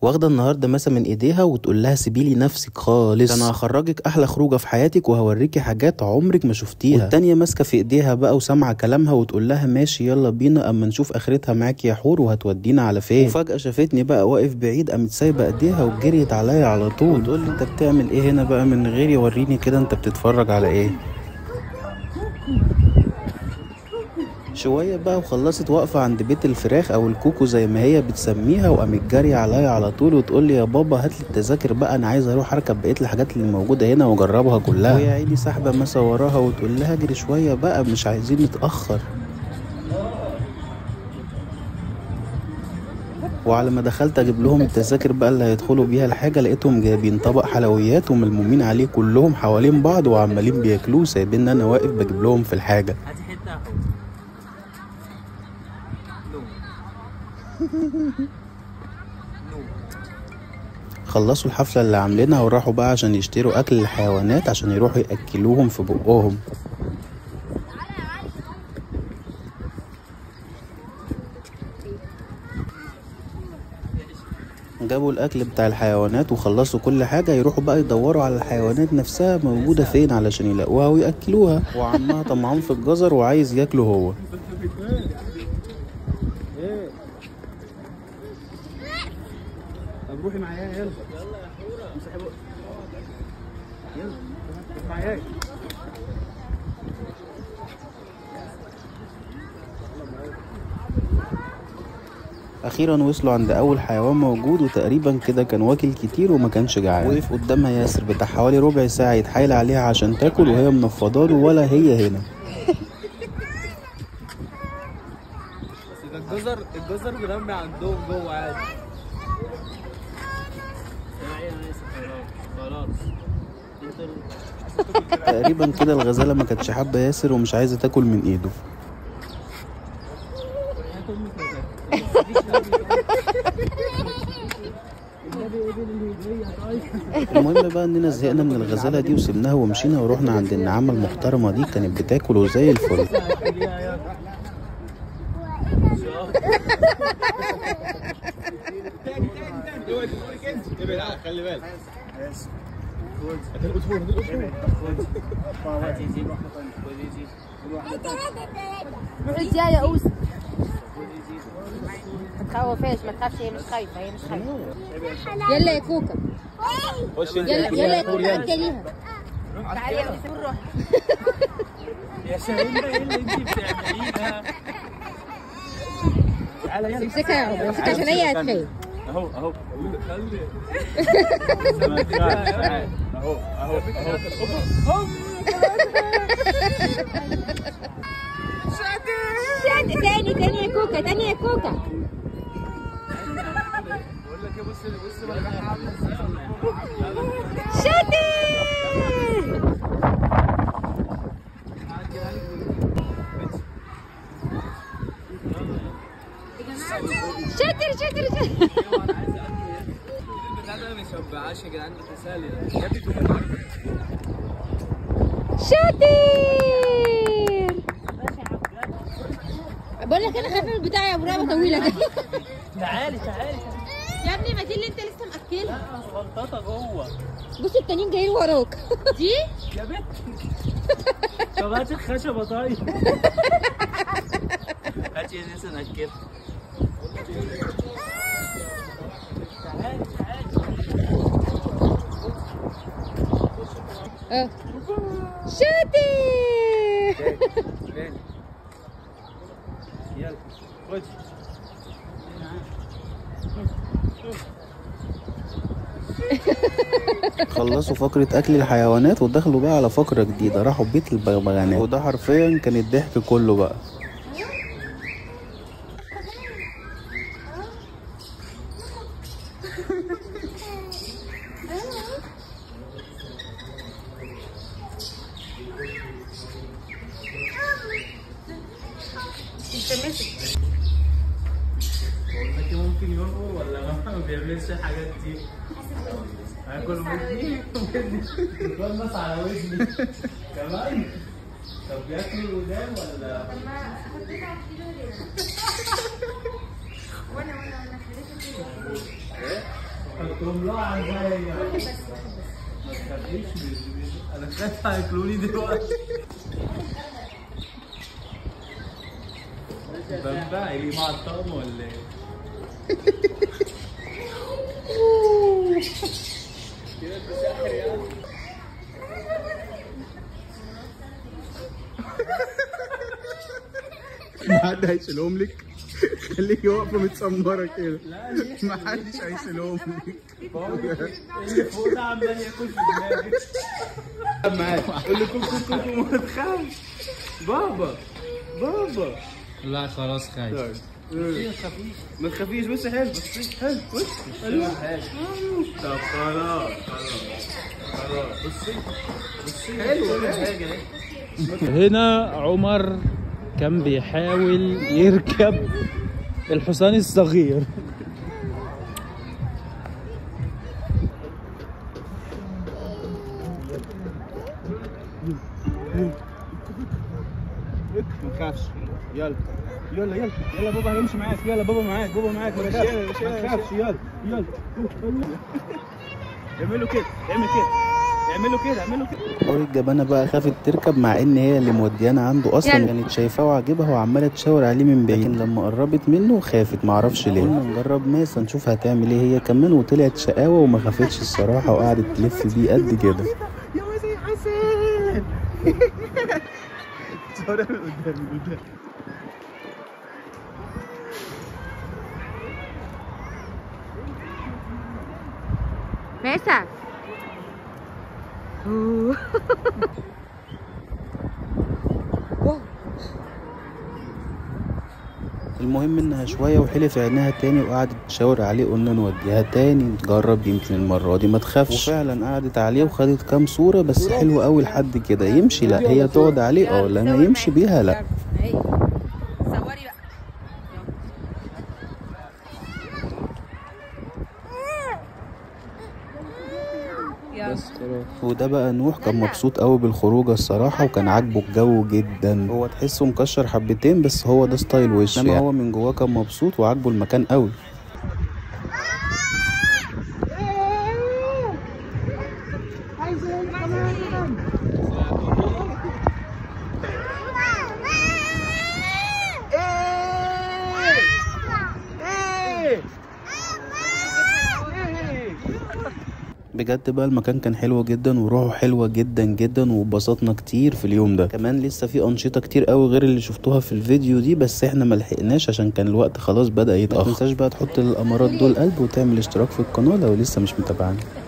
واخده النهارده ماسه من ايديها وتقول لها سيبيلي نفسك خالص، انا هخرجك احلى خروجه في حياتك وهوريكي حاجات عمرك ما شفتيها. والتانيه ماسكه في ايديها بقى وسامعه كلامها وتقول لها ماشي يلا بينا اما نشوف اخرتها معاك يا حور وهتودينا على فين. وفجاه شافتني بقى واقف بعيد، قامت سايبه ايديها وجريت عليا على طول وتقول لي انت بتعمل ايه هنا بقى من غيري؟ وريني كده انت بتتفرج على ايه. شويه بقى وخلصت واقفه عند بيت الفراخ او الكوكو زي ما هي بتسميها، وقامت جاريه عليا على طول وتقول لي يا بابا هات لي التذاكر بقى، انا عايزه اروح اركب بقيه الحاجات اللي موجوده هنا واجربها كلها. ويا عيني ساحبه ما وراها وتقول لها اجري شويه بقى مش عايزين نتاخر. وعلى ما دخلت اجيب لهم التذاكر بقى اللي هيدخلوا بيها الحاجه، لقيتهم جايبين طبق حلويات وملمومين عليه كلهم حوالين بعض وعمالين بياكلوه، سايبين انا واقف بجيب لهم في الحاجه. خلصوا الحفلة اللي عاملينها وراحوا بقى عشان يشتروا أكل الحيوانات عشان يروحوا يأكلوهم في بقهم. جابوا الأكل بتاع الحيوانات وخلصوا كل حاجة، يروحوا بقى يدوروا على الحيوانات نفسها موجودة فين علشان يلاقوها ويأكلوها. وعمها طمعان في الجزر وعايز ياكله هو. روحي معايا يلا يلا يا حوره امسحي بقك يلا معايا. اخيرا وصلوا عند اول حيوان موجود، وتقريبا كده كان واكل كتير وما كانش جعان. وقف قدامها ياسر بتاع حوالي ربع ساعه يتحايل عليها عشان تاكل وهي منفضاله ولا هي هنا. الجزر بنرمي عندهم جوه عادي. تقريبا كده الغزاله ما كانتش حابه ياسر ومش عايزه تاكل من ايده. المهم بقى اننا زهقنا من الغزاله دي وسبناها ومشينا ورحنا عند النعامه المحترمه دي، كانت بتاكل وزي الفل. خلي بالك روح يا اوس ما تخوفهاش، ما تخافش، هي مش خايفه، هي مش خايفه. يلا يا كوكا يلا يا كوكا اكليها. تعالي يا اوس روح. يا شاهين ايه اللي انت بتعمليه ده؟ تعالى يلا امسكها يا عمر، امسكها عشان هي هتخاف. اهو اهو اهو شاطر. تاني يا كوكا، تاني يا كوكا. بقول لك ايه، بص بقى عامله ازاي. شاطر شاطر شاطر شاطر. البتاع ده ما يشبعش يا جدعان، ده تسالي. شاطر. بقول لك انا خايفه من البتاع يا ابو رقبه طويله دي. تعالي يا ابني ما دي اللي انت لسه مأكلها. غلطه جوه. بص التانيين جايين وراك. دي يا بنت طب هاتي الخشبه طيب. هاتي لسه ناكلها. شاطر. يلا خد. خلصوا فقرة أكل الحيوانات ودخلوا بقى على فقرة جديدة، راحوا بيت البغبغانات، وده حرفيا كان الضحك كله بقى. ممكن يرقوا ولا ما بيعملش الحاجات دي؟ هاكل ودني بيخلص على ودني كمان. طب بياكلوا الودان ولا؟ طب ما حطيت على الكيلو ليه؟ وانا خليته كده. حطهم له على الباقي. ما تخافيش، انا خايف هياكلوني دلوقتي. بنبعي ليه مع الطقم ولا ايه؟ كده انت ساحر يعني. محد هيشيلهم لك؟ خليكي واقفه متسمره كده. محدش هيشيلهم لك. اللي فوق ده عمال ياكل في دماغي. معاك قول له كوكو ما تخافش. بابا بابا. لا خلاص خايف. ما تخافيش. بص حلو حلو. بص طب خلاص بصي حلو حاجه اهي. هنا عمر كان بيحاول يركب الحصان الصغير. ما تخافش. يلا يلا يلا يلا بابا هيمشي معاك. يلا بابا معاك ما تخافش. يلا اعملوا كده حور الجبانة بقى خافت تركب مع ان هي اللي موديانا عنده اصلا. كانت شايفاه وعاجبها وعماله تشاور عليه من بعيد، لكن لما قربت منه خافت معرفش ليه. قلنا نجرب ماسة نشوف هتعمل ايه هي كمان، وطلعت شقاوه وما خافتش الصراحه وقعدت تلف بيه قد كده. يا مازن حسن. صورة من قدام. ماسة. المهم انها شويه وحلف عينها تاني وقعدت تشاور عليه. قلنا نوديها تاني نجرب يمكن المره دي ما تخافش. وفعلا قعدت عليه وخدت كام صوره بس حلوه قوي لحد كده. يمشي لا هي تقعد عليه لما يمشي بيها لا. صوري بقى. بس وده بقى نوح كان مبسوط قوي بالخروجه الصراحه، وكان عاجبه الجو جدا. هو تحسه مكشر حبتين بس هو ده ستايل وشه يعني. هو من جواه كان مبسوط وعاجبه المكان قوي. بجد بقى المكان كان حلو جدا وروحه حلوة جدا جدا، واتبسطنا كتير في اليوم ده. كمان لسه في أنشطة كتير قوي غير اللي شفتوها في الفيديو دي، بس احنا ملحقناش عشان كان الوقت خلاص بدأ يتأخر. متنساش بقى تحط للأمارات دول قلب وتعمل اشتراك في القناة لو لسه مش متابعنا.